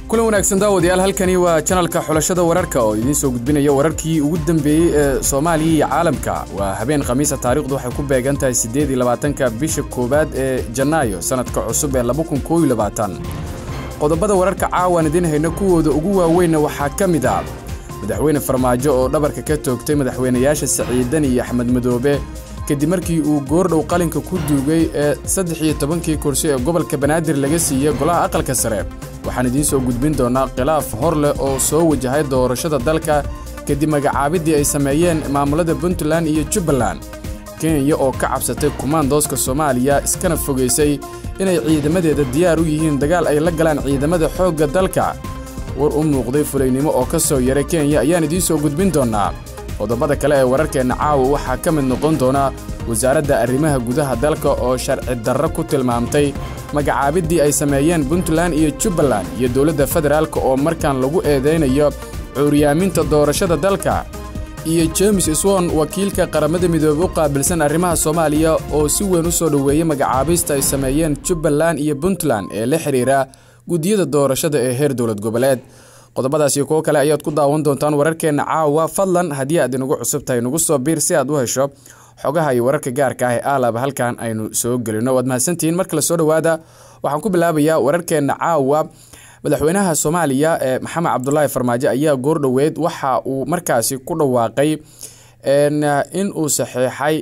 kulan wanaagsan daawadayaal halkani waa channelka xulashada wararka oo idin soo gudbinaya wararkii ugu dambeeyay ee Soomaaliya iyo caalamka. waa habeen khamiis taariikhdu waxay ku beegan tahay 28 bisha koobaad ee Janaayo sanadka cusub ee 2021. qodobada wararka caawan idin hayna kuwooda ugu waaweyn waxaa kamid ah madaxweyne Farmaajo oo dhabarka ka toogtay madaxweynayaasha Saciidan iyo Axmed Madoobe kadib markii uu goordhow qalinka ku duugay 13 kursi ee gobolka Banaadir laga siiyay golaha aqalka sare. waxaan idin soo gudbin doonaa khilaaf hor leh oo soo wajahay doorashada dalka kadib magacaabidii ay sameeyeen maamulada Puntland iyo Jubbaland. Kenya oo ka cabsatay kumaandooska Soomaaliya iskana fogeysay inay ciidamadeeda diyaar u yihiin dagaal ay la galaan ciidamada xoogga dalka. war u muuqday fulaynimo oo ka soo yaray Kenya ayaan idin soo gudbin doonaa. qodobada kale ee wararkeena caawa waxaa ka mid noqon doona wasaaradda arrimaha gudaha dalka oo sharci darro ku tilmaamtay magacaabidii ay sameeyeen Puntland iyo Jubbaland iyo dawladda federaalka oo markaan lagu eedeynayo cuuriyaaminta doorashada dalka. iyo James Swan wakiilka qaramada midoobay u qaabilsan arrimaha Soomaaliya oo si weyn u soo dhaweeyay magacaabista ay sameeyeen Jubbaland iyo Puntland ee la xiriira gudiyada doorashada ee heer dawlad goboleed. qodobadaas iyo kuwa kale ayaad ku daawan doontaan wararkeena caawa. fadlan haddii aad inagu cusub tahay nagu soo biir si aad u hesho xogaha iyo wararka gaarka ah ee aalaba halkan aynu soo gelino. waad mahadsantihiin marka la soo dhawaada. waxaan ku bilaabayaa wararkeena caawa. madaxweynaha Soomaaliya ee Maxamed Cabdullaahi Farmaajo ayaa goordhoweed waxa uu markaasi ku dhawaaqay in uu saxeexay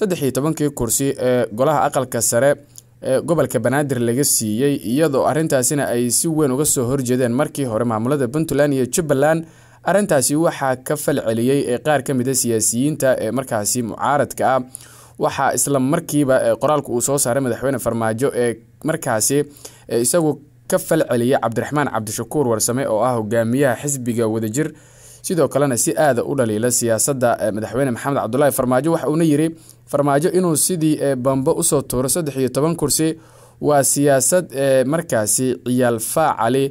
13 kursi ee golaha aqalka sare ee gobolka Banaadir laga siiyay iyadoo arintaasina ay si weyn uga soo horjeedeen markii hore maamulada Puntland iyo Jubbaland. arintaasi waxa ka falceliyay ee qaar kamid ah siyaasiyiinta ee markaasi mucaaradka ah. waxa isla markiiba qoraalka uu soo saaray madaxweyne Farmaajo ee markaasi isagu ka falceliyay Cabdiraxmaan Cabdishakuur Warsame oo ah hogaamiyaha xisbiga Wadajir sidoo kalena si aad u dhaliila siyaasadda madaxweyne Maxamed Cabdullaahi Farmaajo. waxa uu yiri Farmaajo inuu sidii bamba u soo tooro 13 kursi waa siyaasad markaasi ciyaal faacali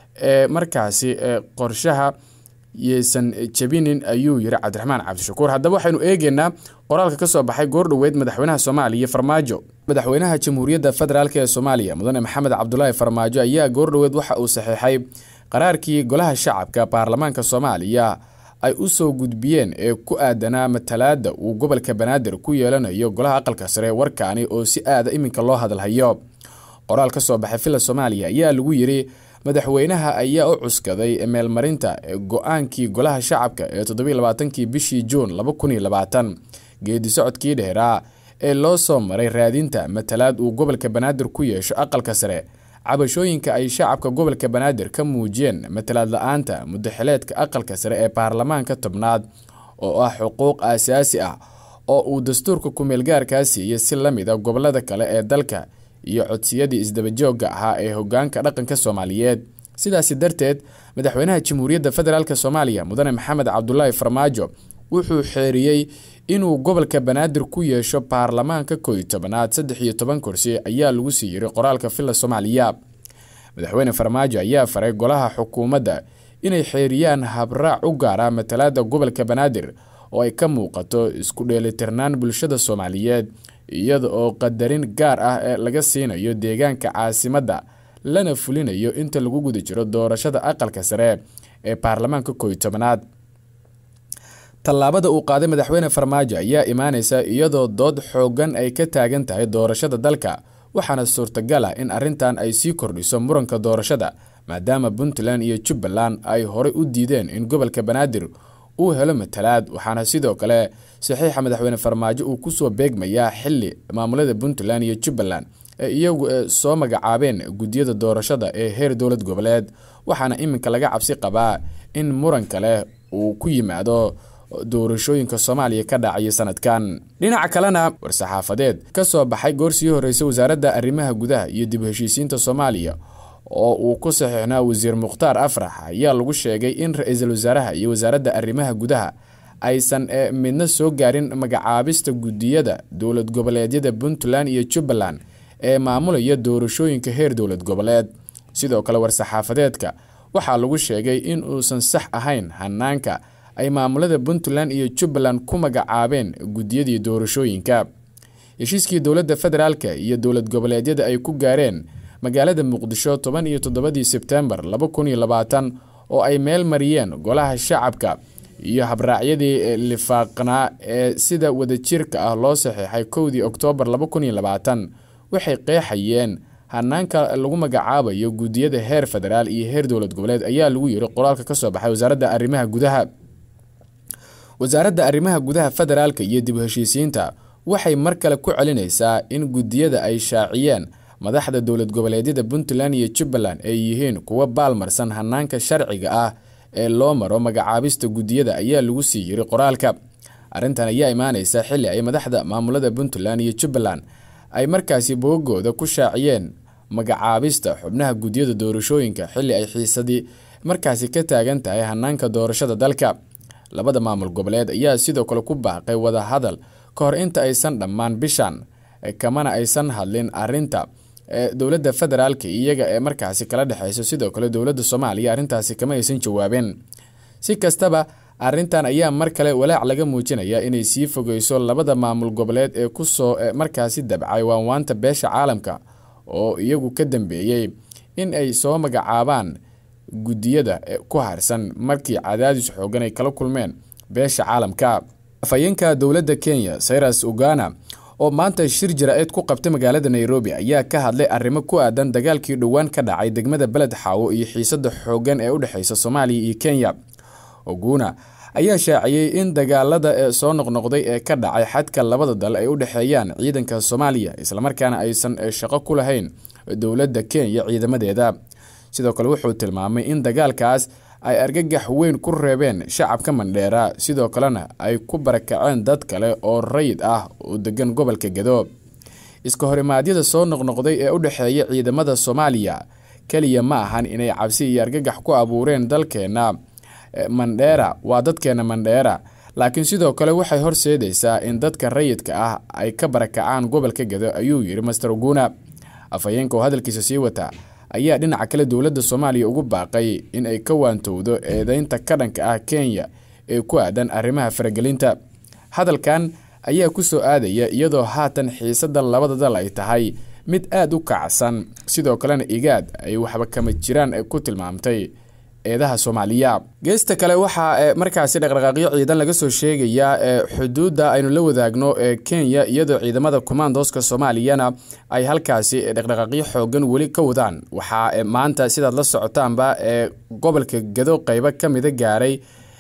markaasi qorshaha yeesan jabinin ayuu yiri Cabdiraxmaan Cabdishakuur. haddaba waxaynu eegeynaa qoraalka ka soo baxay goordhoweed madaxweynaha Soomaaliya Farmaajo. madaxweynaha Jamhuuriyadda Federaalka ee Soomaaliya mudane Maxamed Cabdullaahi Farmaajo ayaa goordhoweed waxa uu saxeexay qaraarkii golaha shacabka baarlamaanka Soomaaliya ay u soo gudbiyeen ee ku aadanaa matalaadda uu gobolka Banaadir ku yeelanayo golaha aqalka sare. warkaani oo si aad iminka loo hadalhayo. qoraal ka soo baxay fila Soomaaliya ayaa lagu yiri madaxweynaha ayaa u cuskaday meelmarinta go'aankii golaha shacabka ee 27 bishii Juun 2020 geedi socodkii dheeraa ee loo soo maray raadinta matalaad uu gobolka Banaadir ku yeesho aqalka sare. cabashooyinka ay shacabka gobolka Banaadir ka muujiyeen matalaad la'aanta mudaxileedka aqalka sare ee baarlamaanka tobnaad oo ah xuquuq aasaasi ah oo uu dastuurka ku meel gaarkaasi iyo si lamid ah gobolada kale ee dalka iyo codsiyadii isdaba joogga ahaa ee hoggaanka dhaqanka Soomaaliyeed. sidaas darteed madaxweynaha Jamhuuriyadda Federaalka Soomaaliya mudane Maxamed Cabdullaahi Farmaajo wuxuu xeeriyay inuu gobolka Banaadir ku yeesho baarlamaanka 11aad 13 kursi ayaa lagu siiyay qoraalka fila Soomaaliya. madaxweyne Farmaajo ayaa faray golaha xukuumadda inay xeeriyaan habraac u gaar ah matalaadda gobolka Banaadir oo ay ka muuqato isku dheelitirnaan bulshada Soomaaliyeed iyada oo qadarin gaar ah ee laga siinayo deegaanka caasimadda lana fulinayo inta lagu guda jiro doorashada aqalka sare ee baarlamaanka 11aad. tallaabada uu qaaday madaxweyne Farmaajo ayaa imaanaysa iyadoo dood xoogan ay ka taagan tahay doorashada dalka. waxaana suurtagal ah in arintan ay sii kordhiso muranka doorashada maadaama Puntland iyo Jubbaland ay hore u diideen in gobolka Banaadir uu helo matalaad. waxaana sidoo kale saxiixa madaxweyne Farmaajo uu ku soo beegmayaa xilli maamulada Puntland iyo Jubbaland iyagu soo magacaabeen gudiyada doorashada ee heer dawlad goboleed. waxaana iminka laga cabsi qabaa in muran kale uu ku yimaado doorashooyinka Soomaaliya ka dhacay sanadkan. dhinaca kalena war-saxaafadeed ka soo baxay goorsii horeysay wasaaradda arrimaha gudaha iyo dib u heshiisiinta Soomaaliya oo uu ku saxiixnaa wasiir Mukhtaar Afrax ayaa lagu sheegay in ra'iisul wasaaraha iyo wasaaradda arrimaha gudaha aysan midna soo gaarin magacaabista gudiyada dawlad goboleedyada Puntland iyo Jubbaland ee maamulaya doorashooyinka heer dawlad goboleed. sidoo kale war-saxaafadeedka waxaa lagu sheegay in uusan sax ahayn hanaanka ay maamulada Puntland iyo Jubbaland ku magacaabeen gudiyadii doorashooyinka. heshiiskii dawladda federaalka iyo dawlad goboleedyada ay ku gaareen magaalada Muqdisho 17 Sebtembar 2020 oo ay meel mariyeen golaha shacabka iyo habraacyadii lifaaqnaa ee sida wadajirka ah loo saxeexay 1 Oktoobar 2020 waxay qeexayeen hanaanka lagu magacaabayo gudiyada heer federaal iyo heer dowlad goboleed ayaa lagu yiri qoraalka ka soo baxay wasaaradda arrimaha gudaha federaalka iyo dib u heshiisiinta waxay mar kale ku celinaysaa in gudiyada ay shaaciyeen madaxda dowlad goboleedyada Puntland iyo Jubbaland ay yihiin kuwa baalmarsan hanaanka sharciga ah ee loo maro magacaabista gudiyada ayaa lagu sii yiri qoraalka. Arrintan ayaa imaanaysa xilli ay madaxda maamulada Puntland iyo Jubbaland ay markaasi boogooda ku shaaciyeen magacaabista xubnaha gudiyada doorashooyinka xilli ay xiisadii markaasi ka taagan tahay hanaanka doorashada dalka. Labada maamul goboleed ayaa sidoo kale ku baaqay wada hadal ka hor inta aysan dhammaan bishan kamana aysan hadlin arrinta dowladda federaalka iyaga ee markaasi kala dhaxayso. Sidoo kale dowladda Soomaaliya arrintaasi kama aysan jawaabeen. Si kastaba arrintan ayaa mar kale walaac laga muujinaya inay sii fogeyso labada maamul goboleed ee ku soo markaasi dabcay waanwaanta beesha caalamka oo iyagu ka dambeeyay in ay soo magacaabaan gudiyada ku harsan markii cadaadis xoogan ay kala kulmeen beesha caalamka. Afhayeenka dowladda Kenya Cyrus Oguna oo maanta shir jaraa'id ku qabtay magaalada Nairobi ayaa ka hadlay arrimo ku aadan dagaalkii dhawaan ka dhacay degmada Beled Xaawo iyo xiisada xoogan ee u dhaxaysa Soomaaliya iyo Kenya. Oguna ayaa shaaciyay in dagaalada ee soo noqnoqday ee ka dhacay xadka labada dal ay u dhaxeeyaan ciidanka Soomaaliya isla markaana aysan shaqo ku lahayn dowladda Kenya ciidamadeeda. Sidoo kale wuxuu tilmaamay in dagaalkaas ay argagax weyn ku reebeen shacabka Mandheera sidoo kalena ay ku barakaceen dad kale oo rayid ah oo degan gobolka Gedo. Iska horimaadyada soo noqnoqday ee u dhaxeeya ciidamada Soomaaliya kaliya ma ahan inay cabsi iyo argagax ku abuureen dalkeena Mandheera waa dadkeena Mandheera laakiin sidoo kale waxay horseedaysaa in dadka rayidka ah ay ka barakacaan gobolka Gedo ayuu yiri Mr. Oguna. Afhayeenka oo hadalkiisa sii wata ayaa dhinaca kale dowladda Soomaaliya ugu baaqay in ay ka waantowdo eedaynta ka dhanka ah Kenya ee ku aadan arrimaha faragelinta. Hadalkan ayaa ku soo aadaya iyadoo haatan xiisada labada dal ay tahay mid aad u kacsan sidoo kalena igaad ay waxba kama jiraan ku tilmaamtay eedaha Soomaaliya. Geesta kale waxa markaasi dhaqdhaqaaqyo ciidan laga soo sheegayaa xuduudda aynu la wadaagno Kenya iyadoo ciidamada commandoska Soomaaliyana ay halkaasi dhaqdhaqaaqyo xoogan wali ka wadaan. Waxa maanta sidaad la socotaanba gobolka Gedo qaybo kamid gaaray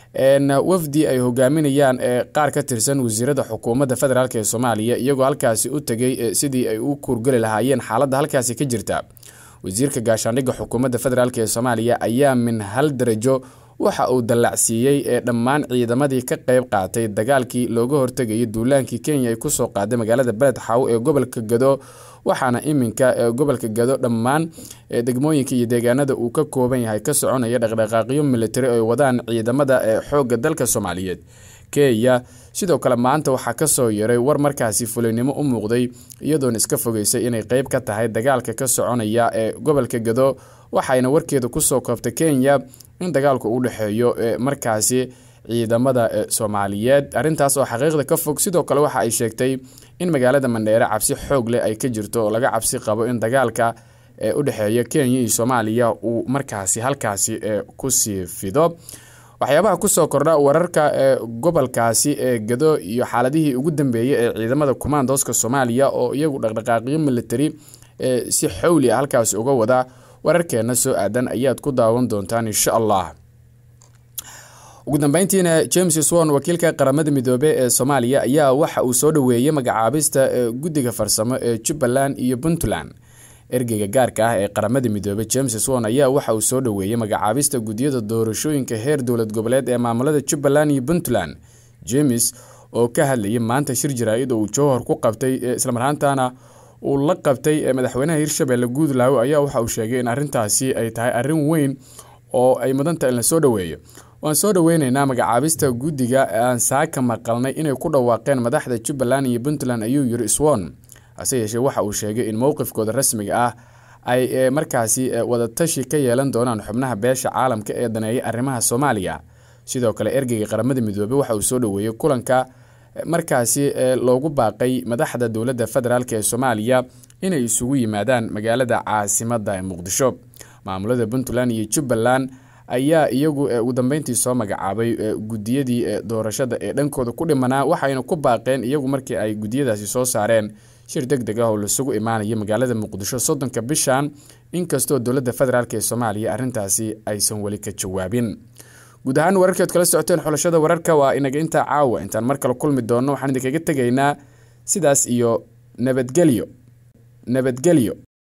wafdi ay hogaaminayaan qaar ka tirsan wasiirada xukuumadda federaalka ee Soomaaliya iyagoo halkaasi u tagay sidii ay u kurgali lahaayeen xaaladda halkaasi ka jirta. wasiirka gaashaandhigga xukuumadda federaalka ee Soomaaliya ayaa min hal darajo waxa uu dallacsiiyay dhammaan ciidamadii ka qayb qaatay dagaalkii looga hortagay duulaankii Kenya ay ku soo qaaday magaalada Beled Xaawo ee gobolka Gedo. waxaana iminka gobolka Gedo dhammaan degmooyinka iyo deegaanada uu ka kooban yahay ka soconaya dhaqdhaqaaqyo military oo wadaan ciidamada xoogga dalka Soomaaliyeed. Kenya sidoo kale maanta waxa ka soo yaray war markaasi fulinimo u muuqday iyadoo iska fogeysay inay qayb ka tahay dagaalka ka soconaya ee gobolka Gedo. waxayna warkeeda ku soo koobtay Kenya in dagaalku u dhaxeeyo markaasi ciidamada Soomaaliyeed. arrintaas oo xaqiiqda ka fog. sidoo kale waxa ay sheegtay in magaalada Mandheera cabsi xoog leh ay ka jirto oo laga cabsi qabo in dagaalka u dhaxeeya Kenya iyo Soomaaliya uu markaasi halkaasi ku sii fido. waxyaabaha ku soo kordha wararka gobolkaasi Gedo iyo xaaladihii ugu dambeeyay ee ciidamada commandoska Soomaaliya oo iyagu dhaqdhaqaaqyo military si xawli ah halkaasi uga wada wararkeena soo aadan ayaad ku daawan doontaan insha Allah. ugu dambeyntiina James Swan wakiilka qaramada midoobay ee Soomaaliya ayaa waxa uu soo dhaweeyay magacaabista guddiga farsamo ee Jubbaland iyo Puntland. ergeyga gaarka ah ee qaramada midoobay James Swan ayaa waxa uu soo dhaweeyay magacaabista gudiyada doorashooyinka heer dowlad goboleed ee maamulada Jubbaland iyo Puntland. James oo ka hadlayay maanta shir jaraa'id oo uu Jowhar ku qabtay isla marhaantana uu la qabtay madaxweynaha Hirshabelle Guudlaaw ayaa waxa uu sheegay in arrintaasi ay tahay arrin weyn oo ay mudanta in la soo dhaweeyo. waan soo dhaweynaynaa magacaabista guddiga aan saaka maqalnay inay ku dhawaaqeen madaxda Jubbaland iyo Puntland ayuu yiri Swan. hase yeeshee waxa uu sheegay in mowqifkooda rasmiga ah ay markaasi wada tashi ka yeelan doonaan xubnaha beesha caalamka ee daneeya arrimaha Soomaaliya. sidoo kale ergeyga qaramada midoobay waxa uu soo dhaweeyay kulanka markaasi loogu baaqay madaxda dowladda federaalka ee Soomaaliya inay isugu yimaadaan magaalada caasimadda ee Muqdisho. Maamulada Puntland iyo Jubbaland ayaa iyagu ugu dambeyntii soo magacaabay gudiyadii doorashada ee dhankooda ku dhimanaa, waxayna ku baaqeen iyagu markii ay gudiyadaasi soo saareen shir degdeg ah oo la isugu imaanayo magaalada Muqdisho 30 bishan, inkastoo dowladda federaalka ee Soomaaliya arrintaasi aysan wali ka jawaabin. guud ahaan wararkeed kala socoteen xulashada wararka waa inaga inta caawa. intaan mar kale kulmi doono waxaan idinkaga tegaynaa sidaas iyo nabadgelyo.